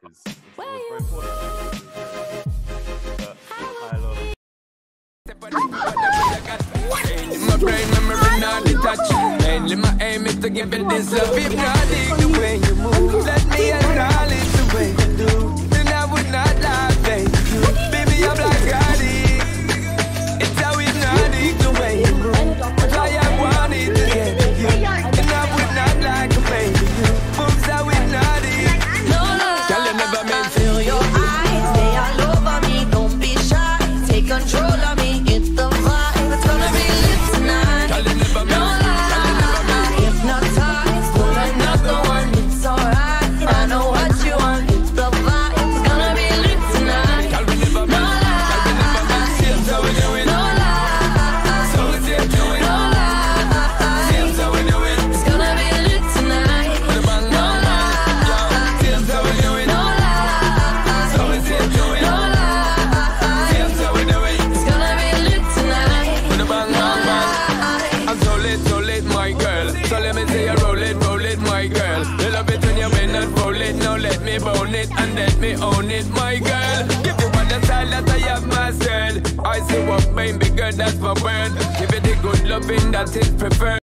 because it's always very important. I love it. My brain memory not detached. Mainly my aim is to give it this love. If not dig the way you move, let me acknowledge the way you do. Then I would not lie, baby. Baby, I'm like Gotti. It's how it's not dig the way you move. That's why I wanted to get to you. And I would not like a baby. Moves how it's not dig. Girl, you never meant to. Feel your eyes, they all over me. Don't be shy, take control of me. It's the vibe, it's gonna be lit tonight. Girl, you never No meant. lie, hypnotized, pull another one. It's alright, I know what you want. It's the vibe, it's gonna be lit tonight. Girl, we never No meant. Girl, we never meant. lie, Same so we do it. no lie, So we same do it. no lie. Same so we do it. It's gonna be lit tonight. With a bang No bang. lie, Same so we do it. no lie, So we same do it. no lie. Same so we do it. It's gonna be lit tonight. With a bang bang bang. I'm so lit, my girl. So let me say you roll it, my girl. You love it when you bend and roll it. Now let me bone it and let me own it, my girl. Give you one the style that I have myself. I say what made me good, that's my word. Give it the good loving that is preferred.